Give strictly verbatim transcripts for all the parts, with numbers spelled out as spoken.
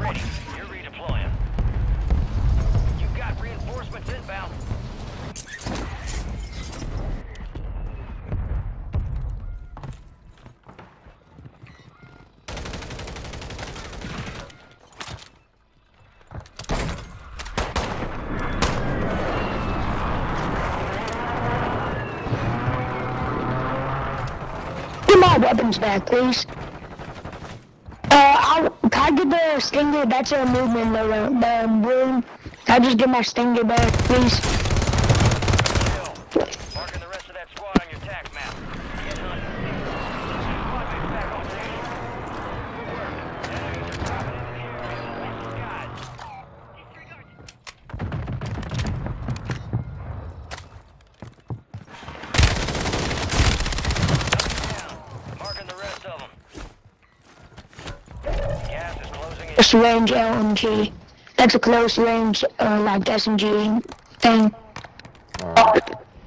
ready. You're redeploying. You've got reinforcements inbound. Get my weapons back, please. Uh, I'll, can I get the Stinger? That's a movement in the, the room. Can I just get my Stinger back, please? Kill. Marking the rest of that squad on your tac map. Get hunting. Squad mates back on station. Good work. Enemies are dropping into the area. Watch the skies. Down. Marking the rest of them. Gas is closing in. Close range L M G. That's a close range, uh, like S M G thing. Alright.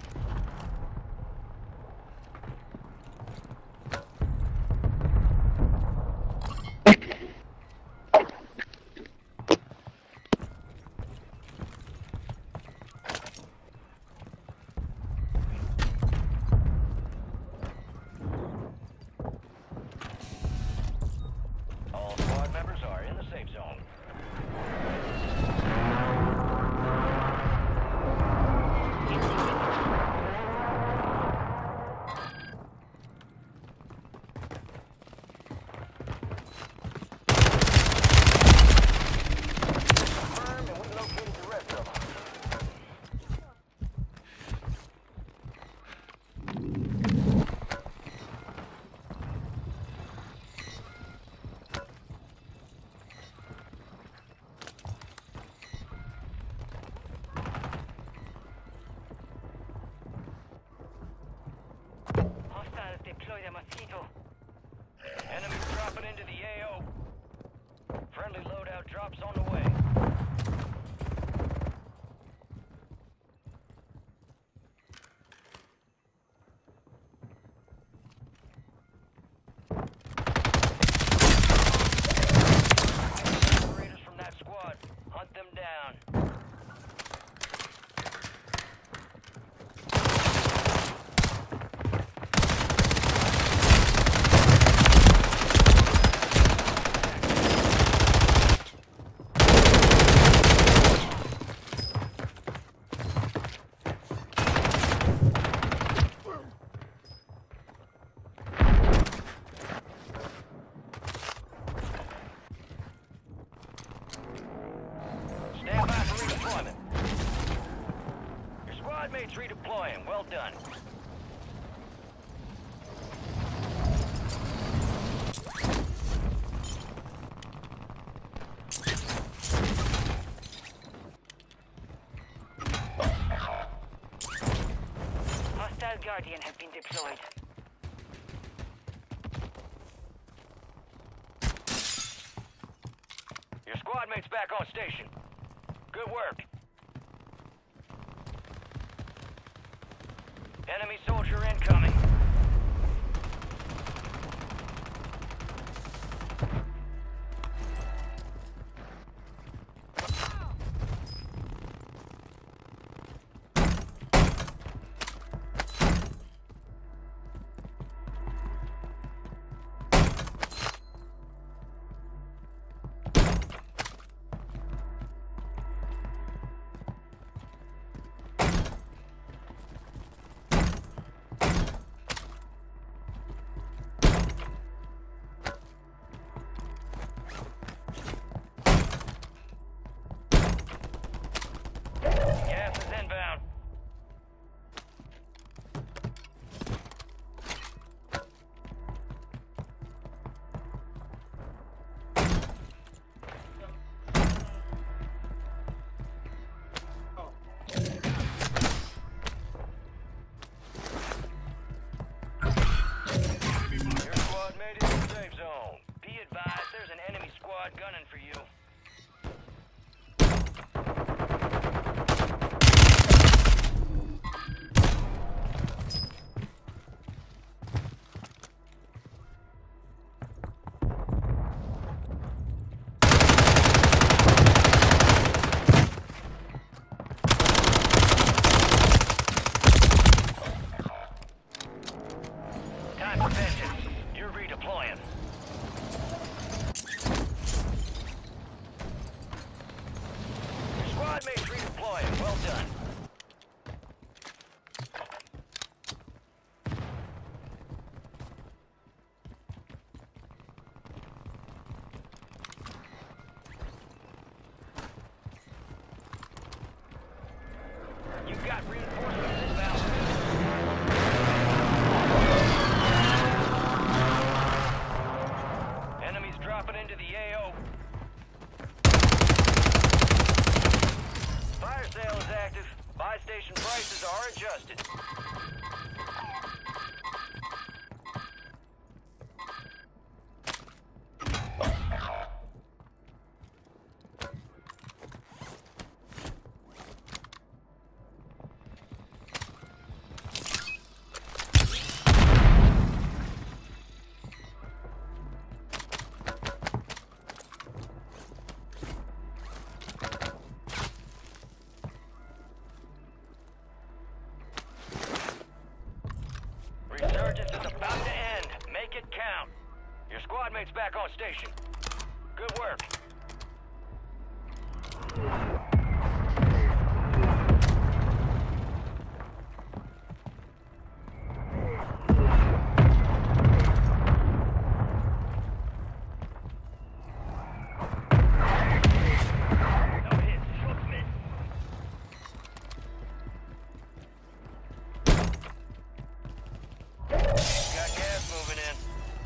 All squad members are in the safe zone. Confirmed, and we located the rest of them. Hostiles deploy the Mosquito. Enemies dropping into the A O. Friendly loadout drops on the way. Operators from that squad, hunt them down. Stand by for redeployment. Your squad mates redeploying. Well done. Hostile Guardian have been deployed. Your squad mates back on station. Good work. Enemy soldier incoming. Gas is inbound. Your squad mate is in the safe zone. Be advised, there's an enemy squad gunning for you. We've got reinforcements inbound. Enemies dropping into the A O. Fire sale is active. Buy station prices are adjusted. Resurgence is about to end. Make it count. Your squad mate's back on station. Good work. No hits. Shoot, miss. Got gas moving in.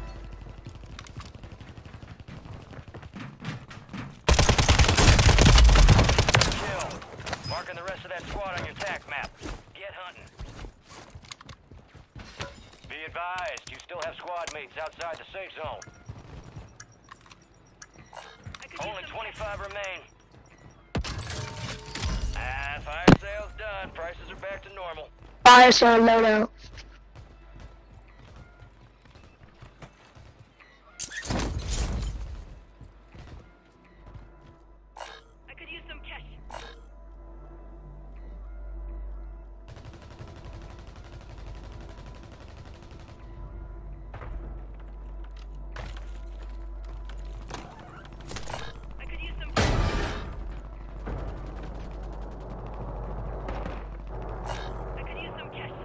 Kill. Marking the rest of that squad on your tac map. Get hunting. Be advised, you still have squad mates outside the safe zone. Only twenty-five remain. Ah, fire sale's done. Prices are back to normal. Fire sale loadout. I could use some cash. I could use some I could use some cash.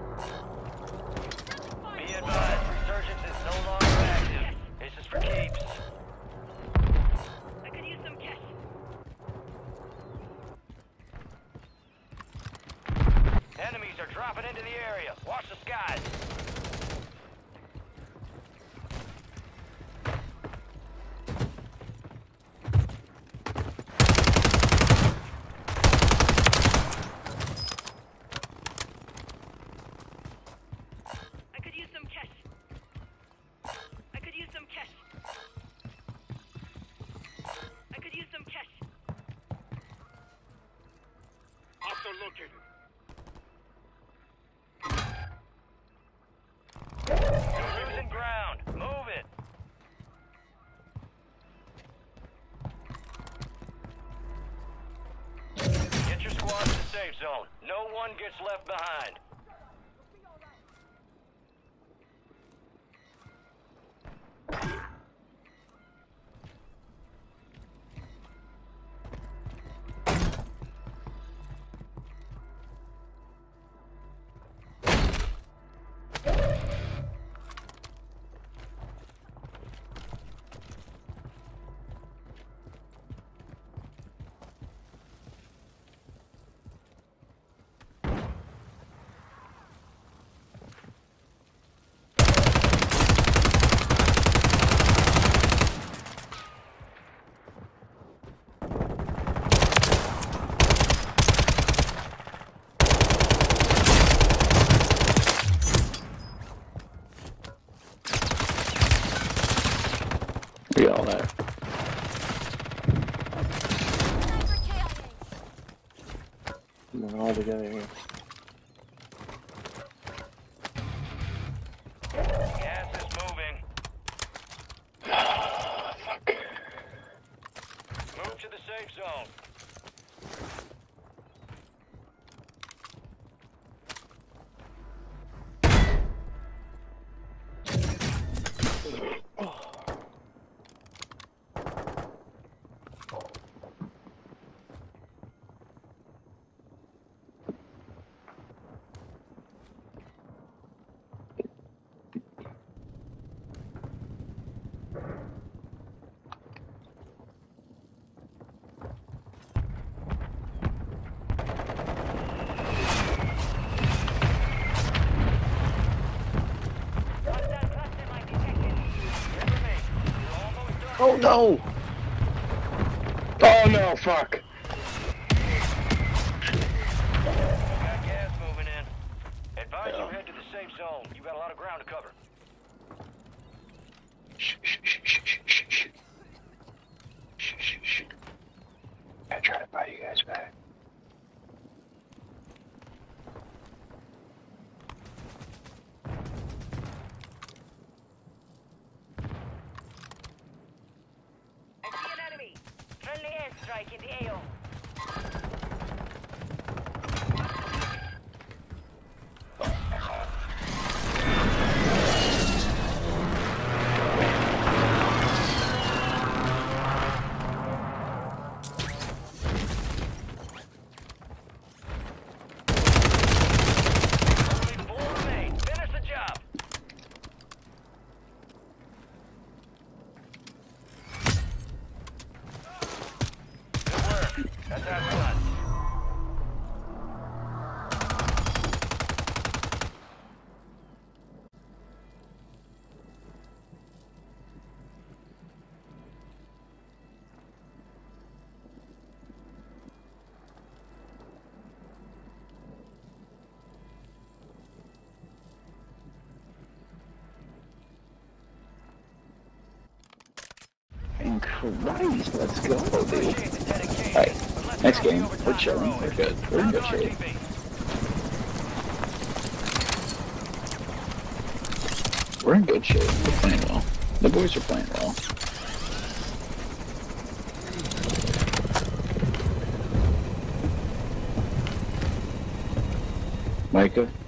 Be advised, resurgence is no longer active. This is for keeps. I could use some cash. Enemies are dropping into the area. Watch the skies. I could use some cash. I could use some cash. I could use some cash. Hostile located. You're losing ground. Move it. Get your squad to the safe zone. No one gets left behind. Be all there. We're all together here. Gas is moving. Fuck. Move to the safe zone. Oh no! Oh no, fuck! Got gas moving in. Advise Yeah. you head to the safe zone. You got a lot of ground to cover. Shh, shh, shh, shh, shh, shh, shh. Shh, shh, shh. I try to buy you guys back. I see an enemy. Friendly airstrike in the A O. Only four remain. Finish the job. Good work. That's how it's done. In Christ, let's go, dude. Appreciate the dedication. Alright, but let's next not be game, over we're time chilling, road. we're good, we're in good Time on shape. T V. We're in good shape, we're playing well. The boys are playing well. Micah,